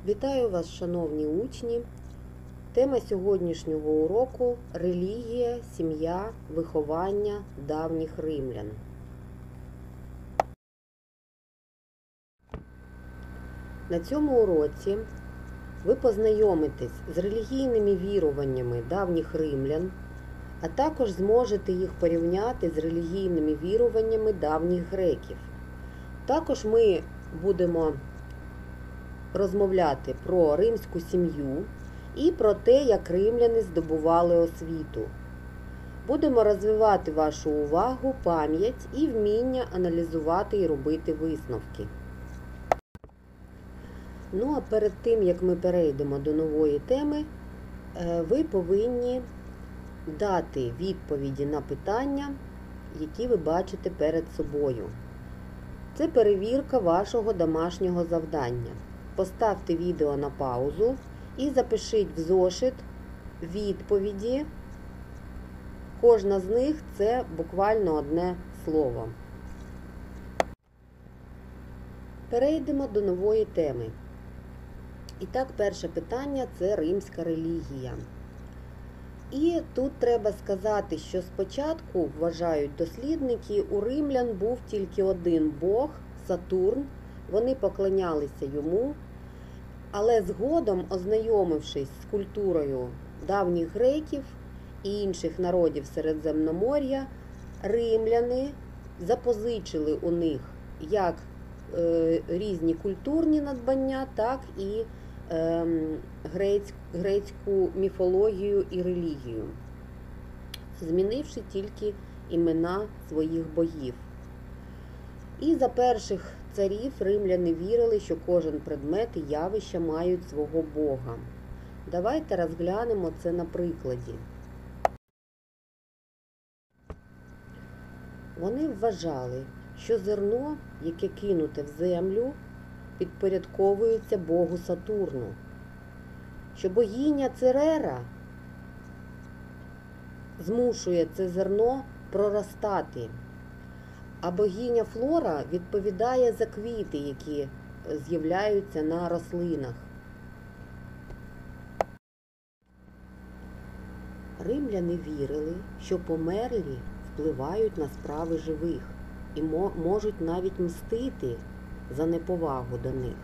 Вітаю вас, шановні учні! Тема сьогоднішнього уроку – релігія, сім'я, виховання давніх римлян. На цьому уроці ви познайомитесь з релігійними віруваннями давніх римлян, а також зможете їх порівняти з релігійними віруваннями давніх греків. Також ми будемо розмовляти про римську сім'ю і про те, як римляни здобували освіту. Будемо розвивати вашу увагу, пам'ять і вміння аналізувати і робити висновки. Ну а перед тим, як ми перейдемо до нової теми, ви повинні дати відповіді на питання, які ви бачите перед собою. Це перевірка вашого домашнього завдання. Поставте відео на паузу і запишіть в зошит відповіді. Кожна з них – це буквально одне слово. Перейдемо до нової теми. І так, перше питання – це римська релігія. І тут треба сказати, що спочатку, вважають дослідники, у римлян був тільки один бог – Сатурн. Вони поклонялися йому, але згодом, ознайомившись з культурою давніх греків і інших народів Середземномор'я, римляни запозичили у них як різні культурні надбання, так і грецьку міфологію і релігію, змінивши тільки імена своїх богів. І за перших царів римляни вірили, що кожен предмет і явище мають свого бога. Давайте розглянемо це на прикладі. Вони вважали, що зерно, яке кинуте в землю, підпорядковується богу Сатурну, що богиня Церера змушує це зерно проростати, а богиня Флора відповідає за квіти, які з'являються на рослинах. Римляни вірили, що померлі впливають на справи живих і можуть навіть мстити за неповагу до них.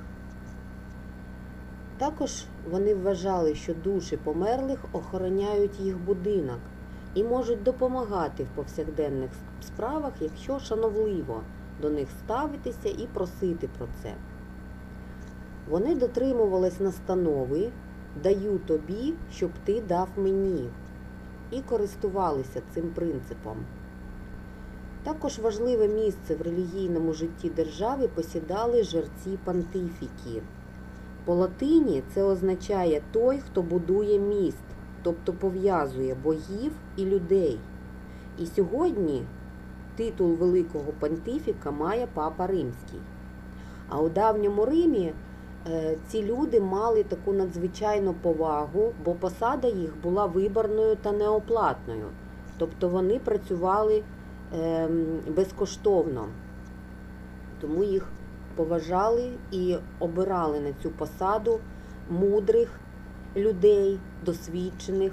Також вони вважали, що душі померлих охороняють їх будинок і можуть допомагати в повсякденних справах, якщо шановливо до них ставитися і просити про це. Вони дотримувались настанови «даю тобі, щоб ти дав мені» і користувалися цим принципом. Також важливе місце в релігійному житті держави посідали жерці-понтифіки. По латині це означає «той, хто будує міст», тобто пов'язує богів і людей. І сьогодні титул великого понтифіка має Папа Римський. А у давньому Римі ці люди мали таку надзвичайну повагу, бо посада їх була виборною та неоплатною. Тобто вони працювали безкоштовно. Тому їх поважали і обирали на цю посаду мудрих людей, досвідчених.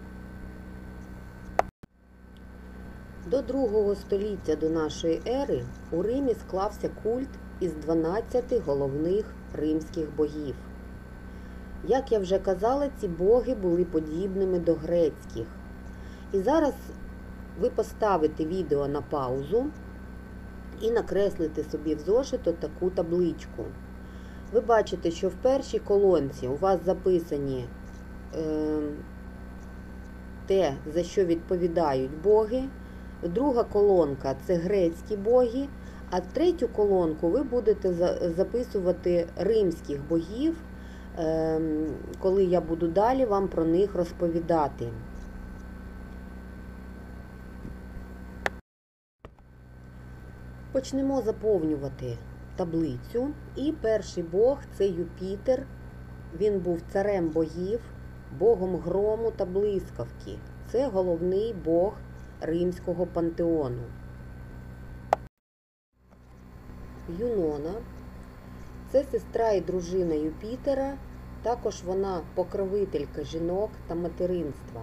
До 2 століття до нашої ери у Римі склався культ із 12 головних римських богів. Як я вже казала, ці боги були подібними до грецьких. І зараз ви поставите відео на паузу і накреслите собі в зошит таку табличку. Ви бачите, що в першій колонці у вас записані те, за що відповідають боги. Друга колонка – це грецькі боги, а в третю колонку ви будете записувати римських богів, коли я буду далі вам про них розповідати. Почнемо заповнювати таблицю. І перший бог – це Юпітер. Він був царем богів, богом грому та блискавки. Це головний бог римського пантеону. Юнона – це сестра і дружина Юпітера, Також вона покровителька жінок та материнства.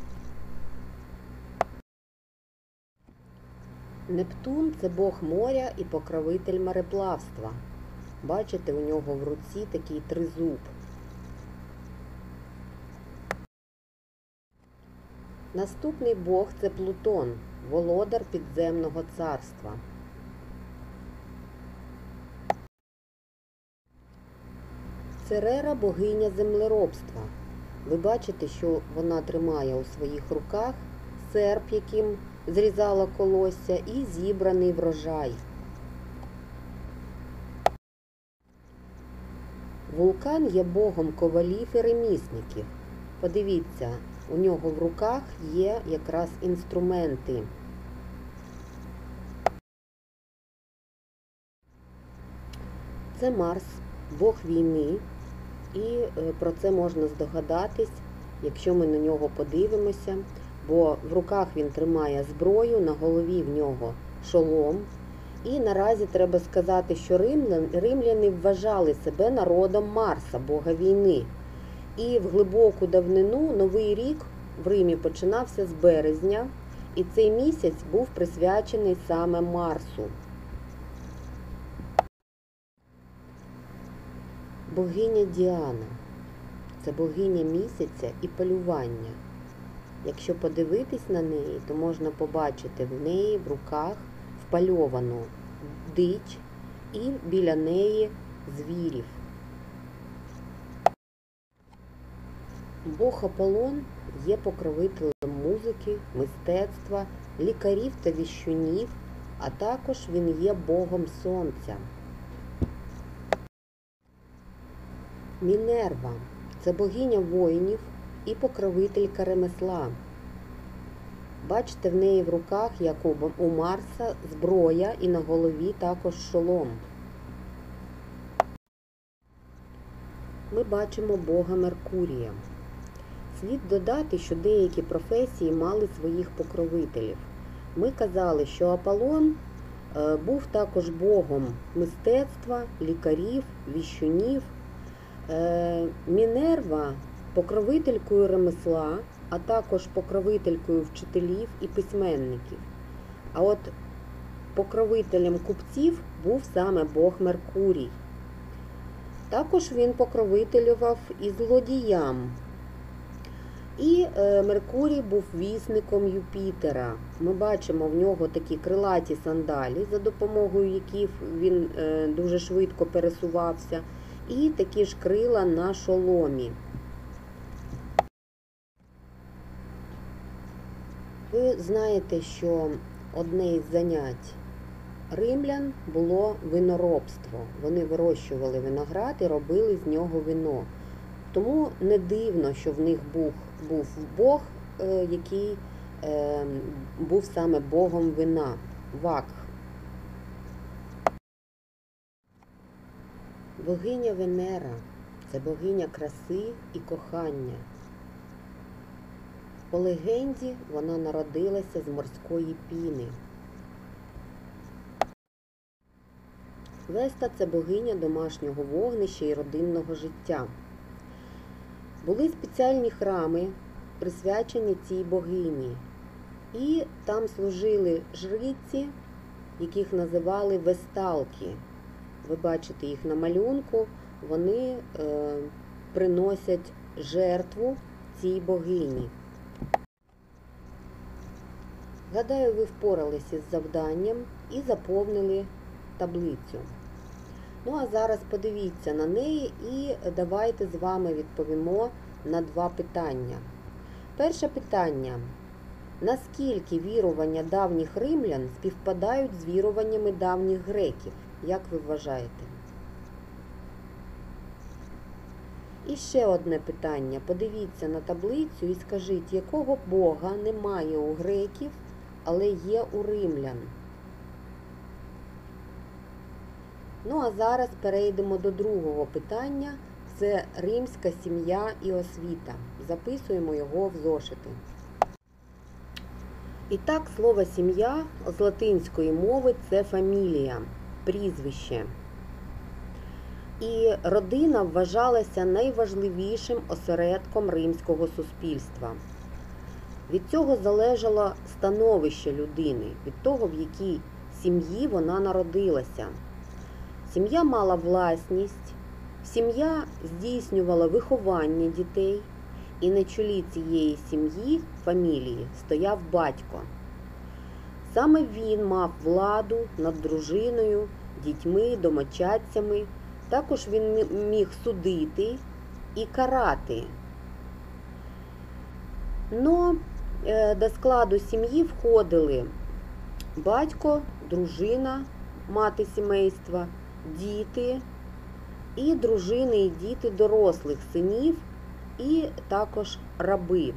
Нептун – це бог моря і покровитель мореплавства. Бачите, у нього в руці такий тризуб. Наступний бог – це Плутон, володар підземного царства. Церера – богиня землеробства. Ви бачите, що вона тримає у своїх руках серп, яким зрізала колосся, і зібраний врожай. Вулкан є богом ковалів і ремісників. Подивіться, у нього в руках є якраз інструменти. Це Марс, бог війни, і про це можна здогадатись, якщо ми на нього подивимося, бо в руках він тримає зброю, на голові в нього шолом. І наразі треба сказати, що римляни вважали себе народом Марса, бога війни. І в глибоку давнину Новий рік в Римі починався з березня, і цей місяць був присвячений саме Марсу. Богиня Діана – це богиня місяця і полювання. Якщо подивитись на неї, то можна побачити в неї в руках впальовану дич і біля неї звірів. Бог Аполлон є покровителем музики, мистецтва, лікарів та віщунів, а також він є богом сонця. Мінерва – це богиня воїнів і покровителька ремесла. Бачите, в неї в руках, як у Марса, зброя і на голові також шолом. Ми бачимо бога Меркурія. Слід додати, що деякі професії мали своїх покровителів. Ми казали, що Аполлон був також богом мистецтва, лікарів, віщунів. Мінерва – покровителькою ремесла, а також покровителькою вчителів і письменників. А от покровителем купців був саме бог Меркурій. Також він покровителював і злодіям. І Меркурій був вісником Юпітера. Ми бачимо в нього такі крилаті сандалі, за допомогою яких він дуже швидко пересувався, і такі ж крила на шоломі. Ви знаєте, що одне із занять римлян було виноробство. Вони вирощували виноград і робили з нього вино. Тому не дивно, що в них був бог, який був саме богом вина – Вакх. Богиня Венера – це богиня краси і кохання. По легенді, вона народилася з морської піни. Веста – це богиня домашнього вогнища і родинного життя. Були спеціальні храми, присвячені цій богині. І там служили жриці, яких називали весталки. Ви бачите їх на малюнку, вони приносять жертву цій богині. Гадаю, ви впоралися з завданням і заповнили таблицю. Ну а зараз подивіться на неї і давайте з вами відповімо на два питання. Перше питання. Наскільки вірування давніх римлян співпадають з віруваннями давніх греків? Як ви вважаєте? І ще одне питання. Подивіться на таблицю і скажіть, якого бога немає у греків, але є у римлян? Ну а зараз перейдемо до другого питання. Це римська сім'я і освіта. Записуємо його в зошити. І так, слово сім'я з латинської мови – це фамілія, прізвище. І родина вважалася найважливішим осередком римського суспільства. Від цього залежало становище людини, від того, в якій сім'ї вона народилася. Сім'я мала власність, сім'я здійснювала виховання дітей, і на чолі цієї сім'ї, фамілії, стояв батько. Саме він мав владу над дружиною, дітьми, домочадцями. Також він міг судити і карати. Но до складу сім'ї входили батько, дружина, мати сімейства, діти і дружини і діти дорослих синів, і також раби.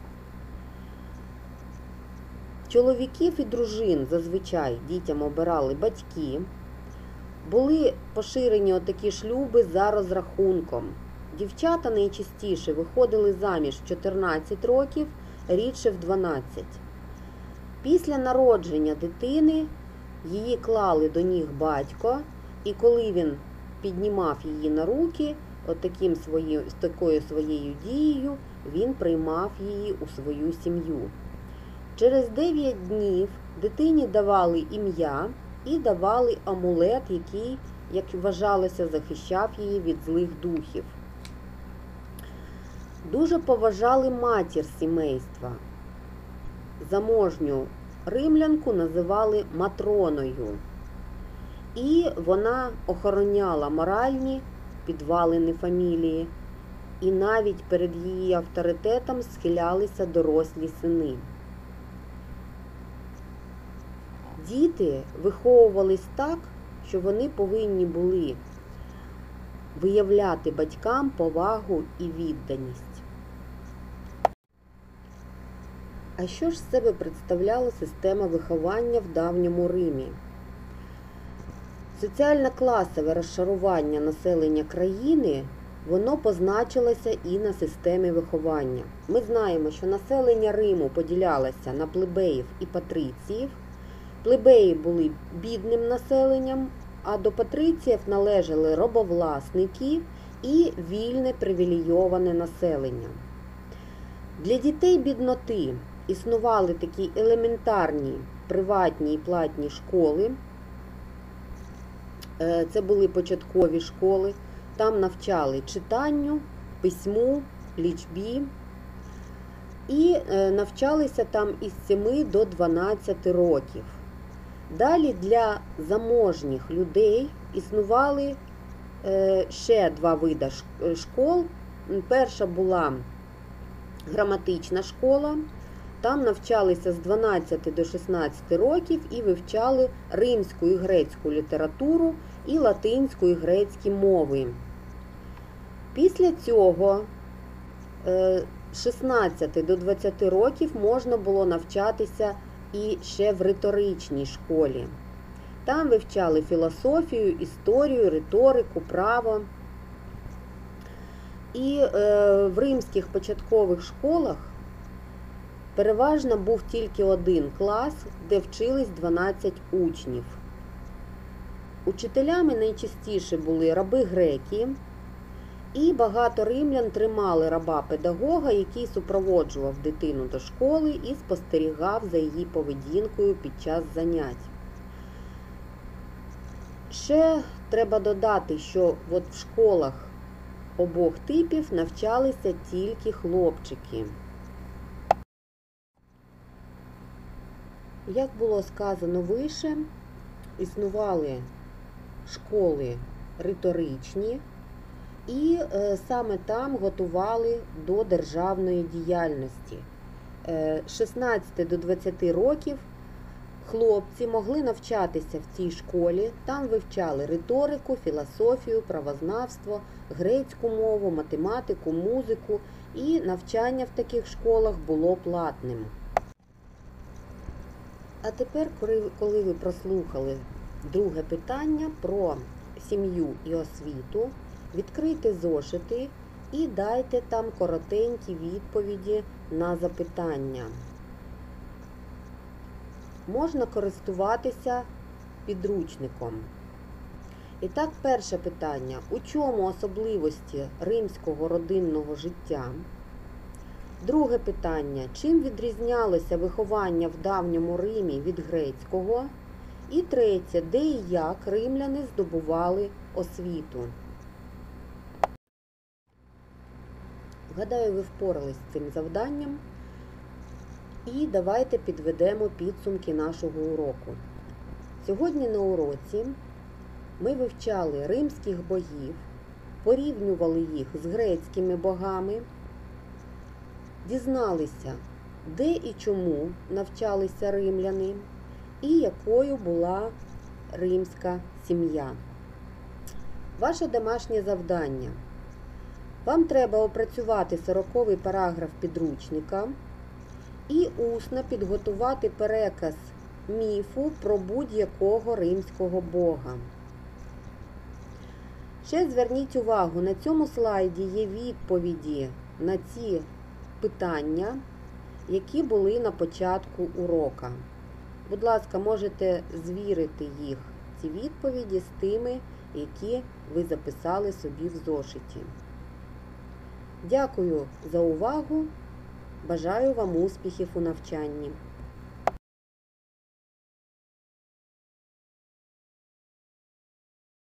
Чоловіків і дружин зазвичай дітям обирали батьки. Були поширені отакі шлюби за розрахунком. Дівчата найчастіше виходили заміж в 14 років, рідше в 12. Після народження дитини її клали до ніг батько, і коли він піднімав її на руки, з такою своєю дією він приймав її у свою сім'ю. Через 9 днів дитині давали ім'я і давали амулет, який, як вважалося, захищав її від злих духів. Дуже поважали матір сімейства. Заможню римлянку називали Матроною. І вона охороняла моральні підвалини фамілії. І навіть перед її авторитетом схилялися дорослі сини. Діти виховувались так, що вони повинні були виявляти батькам повагу і відданість. А що ж з себе представляла система виховання в давньому Римі? Соціально-класове розшарування населення країни, воно позначилося і на системі виховання. Ми знаємо, що населення Риму поділялося на плебеїв і патриціїв. Плебеї були бідним населенням, а до патриціїв належали робовласники і вільне привілейоване населення. Для дітей бідноти існували такі елементарні приватні і платні школи. Це були початкові школи. Там навчали читанню, письму, лічбі. І навчалися там із 7 до 12 років. Далі для заможніх людей існували ще 2 види школ. Перша була граматична школа. Там навчалися з 12 до 16 років і вивчали римську і грецьку літературу і латинську і грецькі мови. Після цього з 16 до 20 років можна було навчатися і ще в риторичній школі. Там вивчали філософію, історію, риторику, право. І в римських початкових школах переважно був тільки один клас, де вчились 12 учнів. Учителями найчастіше були раби-греки, і багато римлян тримали раба-педагога, який супроводжував дитину до школи і спостерігав за її поведінкою під час занять. Ще треба додати, що в школах обох типів навчалися тільки хлопчики. Як було сказано вище, існували школи риторичні, і саме там готували до державної діяльності. З 16 до 20 років хлопці могли навчатися в цій школі, там вивчали риторику, філософію, правознавство, грецьку мову, математику, музику, і навчання в таких школах було платним. А тепер, коли ви прослухали друге питання про сім'ю і освіту, відкрийте зошити і дайте там коротенькі відповіді на запитання. Можна користуватися підручником. І так, перше питання. У чому особливості римського родинного життя? Друге питання. Чим відрізнялося виховання в давньому Римі від грецького? І третє. Де і як римляни здобували освіту? Гадаю, ви впорались з цим завданням. І давайте підведемо підсумки нашого уроку. Сьогодні на уроці ми вивчали римських богів, порівнювали їх з грецькими богами, дізналися, де і чому навчалися римляни, і якою була римська сім'я. Ваше домашнє завдання. Вам треба опрацювати 40-й параграф підручника і усно підготувати переказ міфу про будь-якого римського бога. Ще зверніть увагу, на цьому слайді є відповіді на ці питання, які були на початку урока. Будь ласка, можете звірити їх, ці відповіді, з тими, які ви записали собі в зошиті. Дякую за увагу. Бажаю вам успіхів у навчанні.